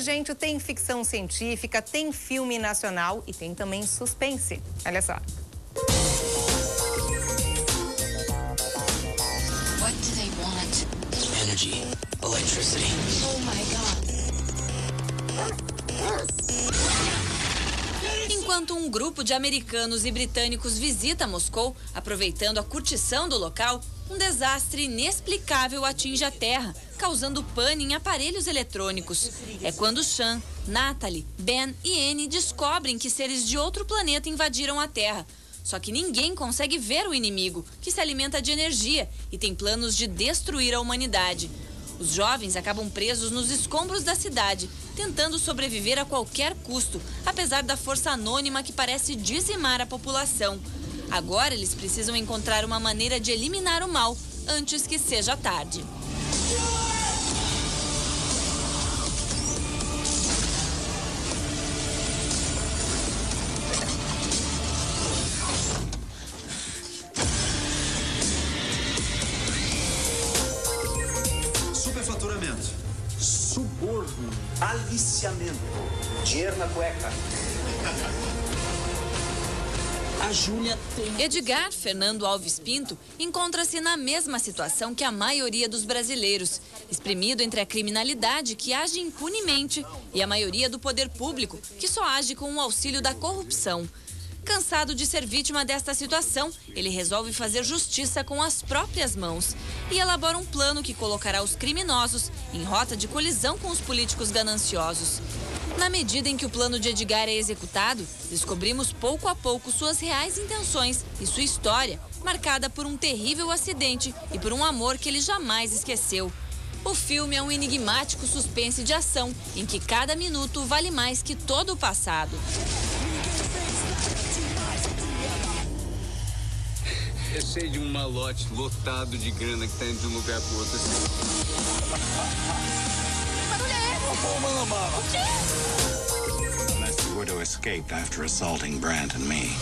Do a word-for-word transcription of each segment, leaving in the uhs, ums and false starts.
gente, tem ficção científica, tem filme nacional e tem também suspense. Olha só. What do they want? Energy, electricity. Oh my God. Enquanto um grupo de americanos e britânicos visita Moscou, aproveitando a curtição do local, um desastre inexplicável atinge a Terra, causando pane em aparelhos eletrônicos. É quando Sean, Natalie, Ben e Annie descobrem que seres de outro planeta invadiram a Terra. Só que ninguém consegue ver o inimigo, que se alimenta de energia e tem planos de destruir a humanidade. Os jovens acabam presos nos escombros da cidade, tentando sobreviver a qualquer custo, apesar da força anônima que parece dizimar a população. Agora eles precisam encontrar uma maneira de eliminar o mal antes que seja tarde. Superfaturamento, suborno, aliciamento, dinheiro na cueca. A Júlia tem... Edgar Fernando Alves Pinto encontra-se na mesma situação que a maioria dos brasileiros, espremido entre a criminalidade que age impunemente e a maioria do poder público, que só age com o auxílio da corrupção. Cansado de ser vítima desta situação, ele resolve fazer justiça com as próprias mãos e elabora um plano que colocará os criminosos em rota de colisão com os políticos gananciosos. Na medida em que o plano de Edgar é executado, descobrimos pouco a pouco suas reais intenções e sua história, marcada por um terrível acidente e por um amor que ele jamais esqueceu. O filme é um enigmático suspense de ação, em que cada minuto vale mais que todo o passado. Eu sei de um malote lotado de grana que tá indo de um lugar pro outro assim. Unless you were to escape after assaulting Brandt and me.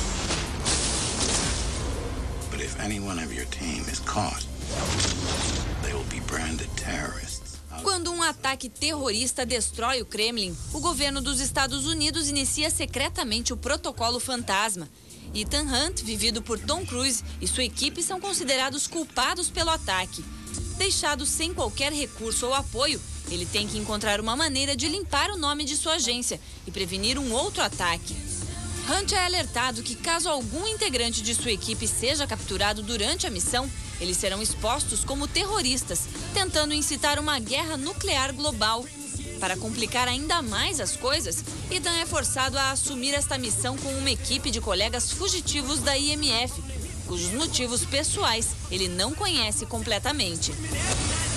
But if any one of your team is caught, they will be branded terrorists. Quando um ataque terrorista destrói o Kremlin, o governo dos Estados Unidos inicia secretamente o Protocolo Fantasma. Ethan Hunt, vivido por Tom Cruise, e sua equipe são considerados culpados pelo ataque. Deixado sem qualquer recurso ou apoio, ele tem que encontrar uma maneira de limpar o nome de sua agência e prevenir um outro ataque. Hunt é alertado que caso algum integrante de sua equipe seja capturado durante a missão, eles serão expostos como terroristas, tentando incitar uma guerra nuclear global. Para complicar ainda mais as coisas, Ethan é forçado a assumir esta missão com uma equipe de colegas fugitivos da I M F, cujos motivos pessoais ele não conhece completamente.